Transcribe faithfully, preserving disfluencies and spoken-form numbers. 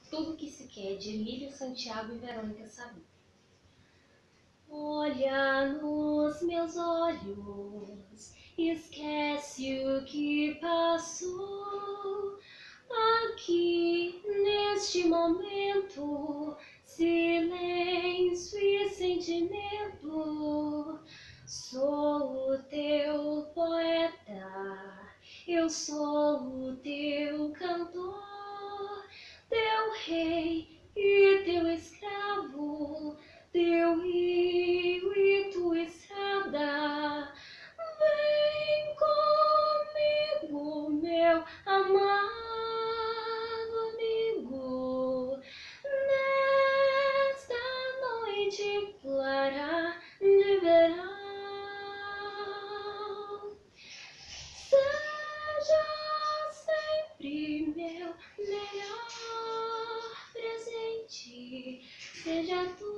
Tudo que se quer, de Emília Santiago e Verônica Sabino. Olha nos meus olhos, esquece o que passou. Aqui neste momento, silêncio e sentimento. Sou o teu poeta, eu sou o teu cantor, teu rei e teu escravo, teu rio e tua estrada. Vem comigo, meu amado amigo, nesta noite clara de verão. Seja sempre meu melhor presente, seja tu